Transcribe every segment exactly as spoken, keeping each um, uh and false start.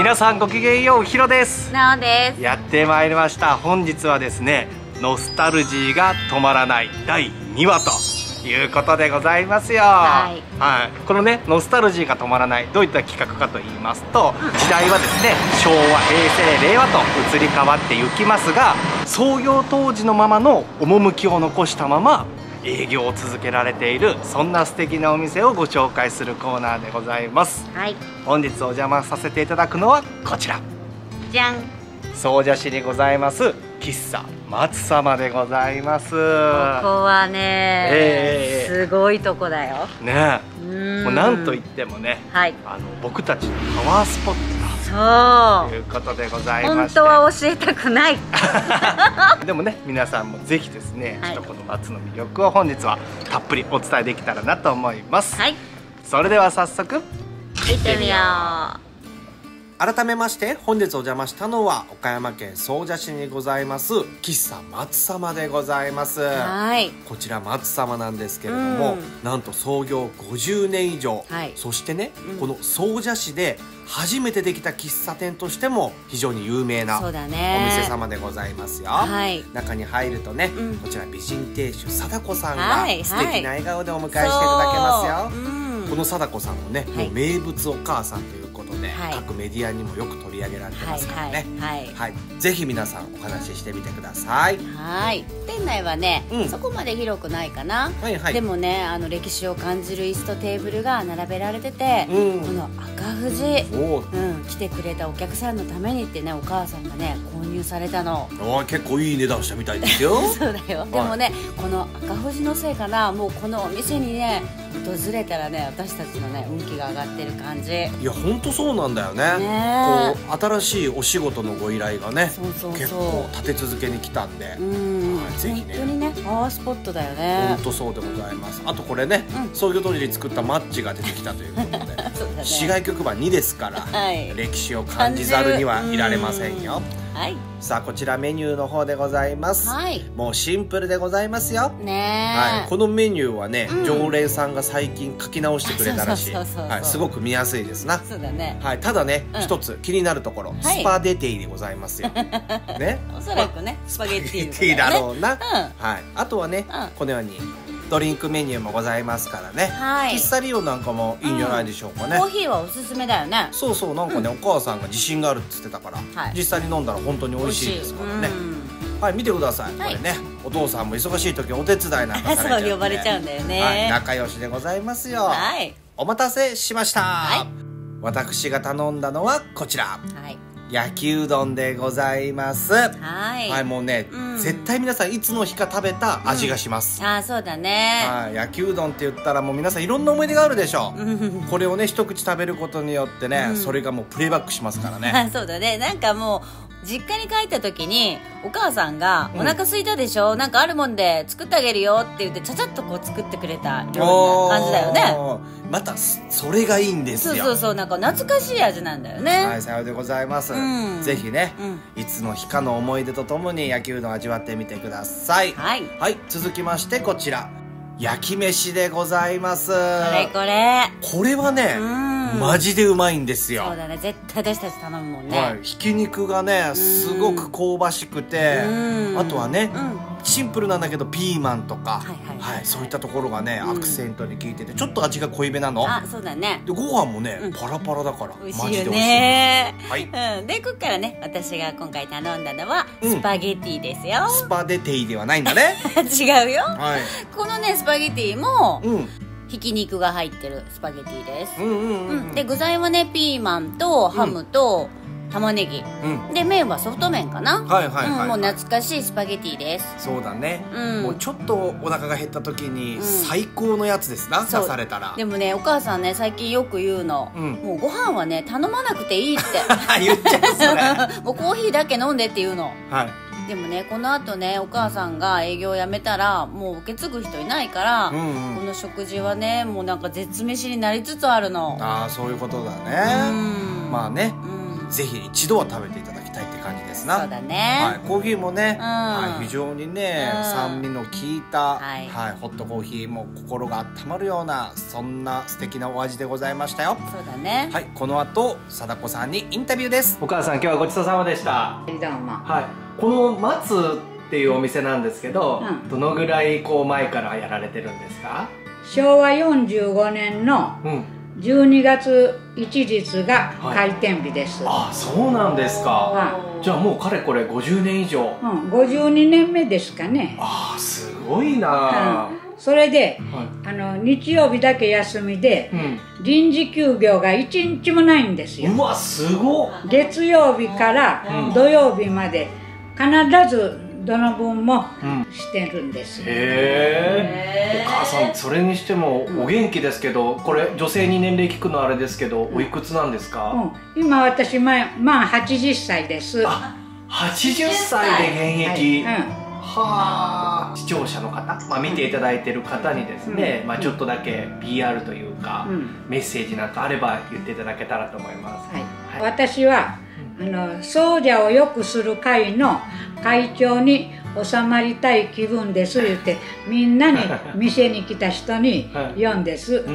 皆さんごきげんよう、ヒロです。 なおです。 やってまいりました。本日はですね、ノスタルジーが止まらないだいにわということでございますよ。はい、はい、このねノスタルジーが止まらない、どういった企画かと言いますと、うん、時代はですねしょうわ、へいせい、れいわと移り変わっていきますが、創業当時のままの趣を残したまま営業を続けられている、そんな素敵なお店をご紹介するコーナーでございます。はい、本日お邪魔させていただくのはこちら、 じゃん、 総社市にございます喫茶松様でございます。ここはね、えー、すごいとこだよね。もうなんといってもね、はい、あの僕たちのパワースポットそうということでございまして、 本当は教えたくないでもね、皆さんもぜひですね、はい、ちょっとこの松の魅力を本日はたっぷりお伝えできたらなと思います。はい、それでは早速行ってみよう。 改めまして本日お邪魔したのは岡山県総社市にございます喫茶松様でございます。はい、こちら松様なんですけれども、うん、なんと創業ごじゅうねん以上、はい、そしてね、うん、この総社市で初めてできた喫茶店としても非常に有名なお店様でございますよ。はい、中に入るとね、うん、こちら美人亭主貞子さんが素敵な笑顔でお迎えしていただけますよ。この貞子さんもね、はい、もう名物お母さんということで、はい、各メディアにもよく取り上げられてますからね。はい、ぜひ皆さんお話ししてみてください。 はい、店内はね、うん、そこまで広くないかな。はいはい、でもね、あの歴史を感じる椅子とテーブルが並べられてて、うん、この赤富士、うん、来てくれたお客さんのためにってね、お母さんがね購入されたの。 あ、結構いい値段したみたいですよ。 そうだよ。でもね、この赤富士のせいかな、もうこのお店にね訪れたらね、私たちのね運気が上がってる感じ。 いや本当そうなんだよね。ね、こう新しいお仕事のご依頼がね、そうそうそう、結構立て続けに来たんで、うん、はい、ぜひね、 本当にねパワースポットだよね。 本当そうでございます。あとこれね、うん、創業当時に作ったマッチが出てきたということで、ね、市外局番にですから、はい、歴史を感じざるにはいられませんよ。はい、さあこちらメニューの方でございます。はい、もうシンプルでございますよ。ね、はい、このメニューはね、うん、常連さんが最近書き直してくれたらしい。すごく見やすいですな。そうだね。はい、ただね、一、うん、つ気になるところ、はい、スパゲティでございますよ。ね、おそらくね、スパゲティだろうな。うん、はい、あとはね、うん、このようにドリンクメニューもございますからね。はい、喫茶利用なんかもいいんじゃないでしょうかね。 コーヒーはおすすめだよね。 そうそう、なんかね、お母さんが自信があるって言ってたから、実際に飲んだら本当に美味しいですからね。はい、見てください。これね、お父さんも忙しい時お手伝いなんかされちゃう。そう呼ばれちゃうんだよね。はい、仲良しでございますよ。はい、お待たせしました。はい、私が頼んだのはこちら。はい、焼きうどんでございます。はい、はい、もうね、うん、絶対皆さんいつの日か食べた味がします。うん、ああ、そうだね。はい、焼きうどんって言ったらもう皆さんいろんな思い出があるでしょう。これをね一口食べることによってね、うん、それがもうプレイバックしますからね。 そうだね。なんかもう実家に帰った時にお母さんが「お腹空いたでしょ、うん、なんかあるもんで作ってあげるよ」って言ってちゃちゃっとこう作ってくれた料理な感じだよね。 またそれがいいんですよ。 そうそうそう、なんか懐かしい味なんだよね。 はい、さようでございます。うん、ぜひね、うん、いつの日かの思い出とともに焼きうどん味わってみてください。はい、はい、続きましてこちら焼き飯でございます。これこれこれはね、マジでうまいんですよ。 そうだね、絶対私たち頼むもんね。はい、 ひき肉がねすごく香ばしくて、あとはね、うん、シンプルなんだけどピーマンとか、はい、そういったところがね、うん、アクセントに効いててちょっと味が濃いめなの。あ、そうだね。でご飯もね、うん、パラパラだから美味しいよね。はい、うん、でこっからね、私が今回頼んだのはスパゲティですよ。うん、 スパゲティではないんだね。 違うよ。はい、このねスパゲティも、うん、ひき肉が入ってるスパゲティです。で具材はねピーマンとハムと玉ねぎ、うん、で麺はソフト麺かな。はいはいはい、もう懐かしいスパゲティです。 そうだね、うん、もうちょっとお腹が減った時に最高のやつですな、うん、刺されたら。 でもねお母さんね最近よく言うの、うん、もうご飯はね頼まなくていいって言っちゃう。それもうコーヒーだけ飲んでって言うの。はい、でもねこのあとねお母さんが営業を辞めたらもう受け継ぐ人いないから、うんうん、この食事はねもうなんか絶飯になりつつあるの。 ああ、そういうことだね。まあね、うん、ぜひ一度は食べていただきたいって感じですな。 そうだね、 はい、コーヒーもね、 うん、 はい、非常にね、うん、酸味の効いた、はい、はい、ホットコーヒーも心が温まるようなそんな素敵なお味でございましたよ。 そうだね。 はい、この後貞子さんにインタビューです。お母さん、今日はごちそうさまでした。 どうも。 はい、この松っていうお店なんですけど、うん、どのぐらいこう前からやられてるんですか？ しょうわよんじゅうごねんのじゅうにがついちにちが開店日です。 はい、あ、そうなんですか。はい、じゃあもうかれこれごじゅうねん以上。 うん、ごじゅうにねんめですかね。 ああ、すごいな。 うん、それで、はい、あの日曜日だけ休みで、うん、臨時休業がいちにちもないんですよ。 うわ、すごっ。 月曜日から土曜日まで必ずどの分もしてるんです。うん、へえ。お母さん、それにしてもお元気ですけど、これ女性に年齢聞くのあれですけど、おいくつなんですか？ うん、今私まあ、まあはちじゅっさいです。 あ、はちじゅっさいで現役。はい、うん、はあ。視聴者の方、まあ、見ていただいてる方にですね、うん、まあちょっとだけ ピーアール というか、うん、メッセージなんかあれば言っていただけたらと思います。はいはい、私はあの奏者を良くする会の会長に収まりたい気分です言ってみんなに店に来た人に言うんです。うん、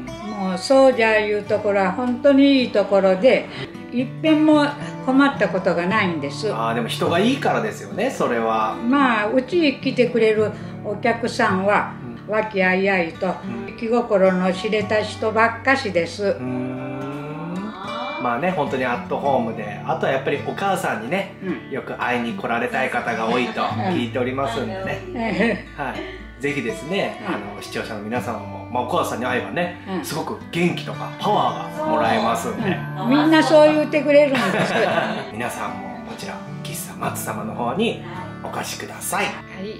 もう奏者いうところは本当にいいところでいっぺんも困ったことがないんです。 ああ、でも人がいいからですよね、それは。 まあうちに来てくれるお客さんは和気あいあいと気心の知れた人ばっかしです。うん、 まあね、本当にアットホームで、あとはやっぱりお母さんにね、うん、よく会いに来られたい方が多いと聞いておりますんでね、はい、ぜひですね、あの視聴者の皆様も、まあ、お母さんに会えばね、うん、すごく元気とかパワーがもらえますんで、 うん、みんなそう言ってくれるんです皆さんもこちら喫茶松様の方にお越しください。はい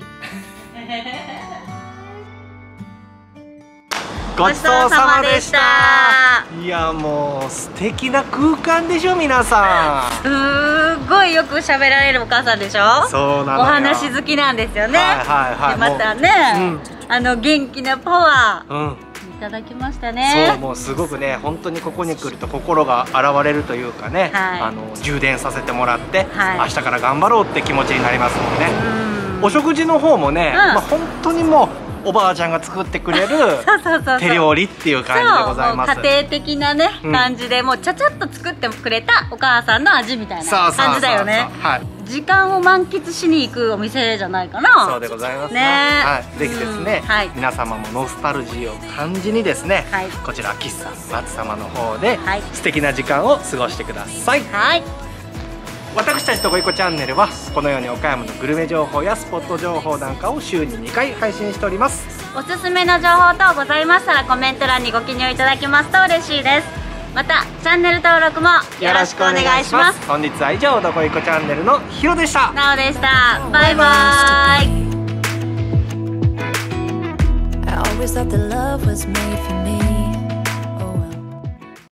ごちそうさまでした。いや、もう素敵な空間でしょ、皆さん。 すごいよく喋られるお母さんでしょ。 そうなのよ。 お話好きなんですよね。 はいはいはい。 でまたね、うん、あの元気なパワー、うん、いただきましたね。 そう、もうすごくね、本当にここに来ると心が洗われるというかね、はい、あの充電させてもらって、はい、明日から頑張ろうって気持ちになりますのでね。お食事の方もね、うん、まあ本当にもうおばあちゃんが作ってくれる手料理っていう感じでございます。 家庭的なね、うん、感じでもうちゃちゃっと作ってくれたお母さんの味みたいな感じだよね。時間を満喫しに行くお店じゃないかな。 そうでございますね。はい、ぜひですね、うん、はい、皆様もノスタルジーを感じにですね、はい、こちら喫茶松様の方で素敵な時間を過ごしてください。はい、私たちとごいこチャンネルはこのように岡山のグルメ情報やスポット情報なんかを週ににかい配信しております。 おすすめの情報等ございましたらコメント欄にご記入いただけますと嬉しいです。またチャンネル登録もよろしくお願いします。 本日は以上、どこいこチャンネルのひろでした。 なおでした。バイバーイ。